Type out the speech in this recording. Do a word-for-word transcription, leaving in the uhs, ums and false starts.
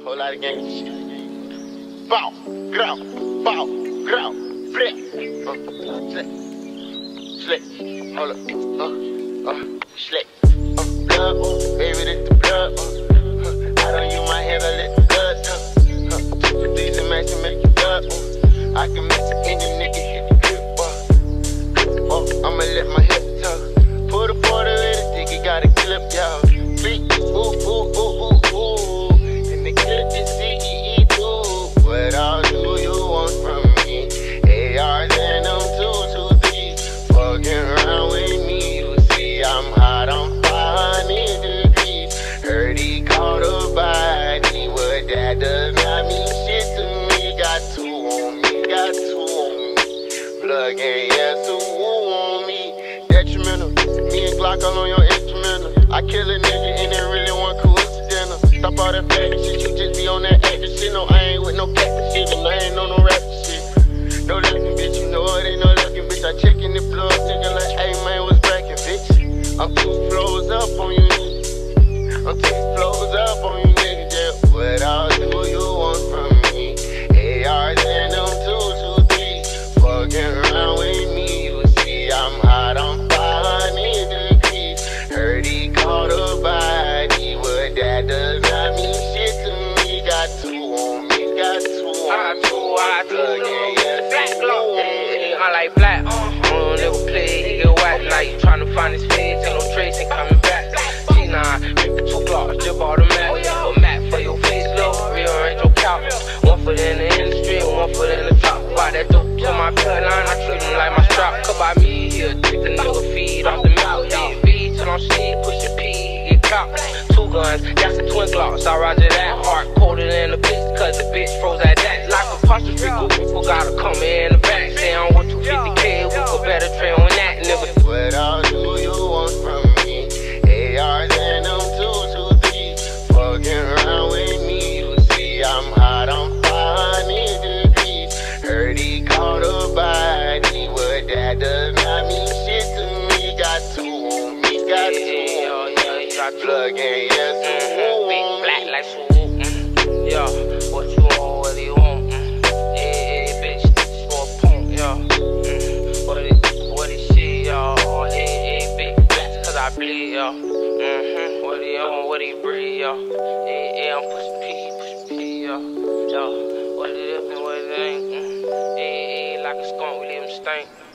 Whole lot of gang shit. Bow, grow, bow, grow, flip. Uh, slick, slick. Hold up, uh, uh, slick. Uh, blood, uh, baby, this the blood. Uh, uh, I don't use my hand, I let the blood come. Uh, uh, these and max and make you blood. Uh, I can mix it in the nigga, hit the grip. Uh, uh, I'ma let my hip tuck. Put a quarter in the dick, you gotta clip, y'all. Feet, ooh, ooh, ooh, ooh, ooh. And the clip is C E E too. What all do you want from me? A Rs and them two two three. Fucking around with me, you see I'm hot on five hundred degrees. Heard he caught a body, what that does not mean shit to me. Got two on me, got two on me. Plug in, yes, so woo on me. Detrimental, me and Glock all on your instrumental. I kill a nigga and it really one coincidental. Stop all that faggot shit, you just be on that acting shit. No, I ain't with no cat shit, and I ain't on no rap shit. No looking bitch, you know it ain't no looking bitch. I check in the plug, nigga like, hey man, what's cracking, bitch? I'm two flows up on you niggas. I'm two flows up on you niggas, yeah. What all do you want from me? A Rs and them two two three. Fucking around with me, you see I'm hot on five hundred degrees. Heard he caught a body, what that does not mean shit to me. Got two on me, got two on me. I do, I do, black glow, I like black. I don't never play, he get whacked. Now you tryna find his face, ain't no trace, ain't coming back. G nine, rip two blocks, just bought a map. A map for your face, low, rearrange your couch. One foot in the industry, one foot in the top. Buy that dope to my cut line, I treat him like my strap. Cut by me, he'll take the nigga feed off the mouth. Yeah, beat till I'm sleep, push a P, get caught. Two guns, that's a twin glocks, I roger that. Heart colder than a bitch, cause the bitch froze at that. Like a posture street, good people gotta come in the back. Say I want two fifty K, we could better train on that, nigga. What all do you want from me? A Rs and them two two three. Fucking around with me, you see I'm hot on five hundred degrees. Heard he caught a body, what that does not mean shit to me. Got two on me, got two on me. Plug in, yes, mm-hmm. Big black like swoop, mm. Yeah, what you want, what do you want, mm. Hey, hey, bitch, this is for a punk, yeah, mm. What it, what it shit, y'all, oh, hey, hey, big black, cause I bleed, y'all, mm-hmm. What do you want, what do you breathe, y'all, hey, hey, I'm pushing P, pushing P, y'all, y'all, what it is and what it ain't, mm. Hey, hey, like a skunk, we leave him stink.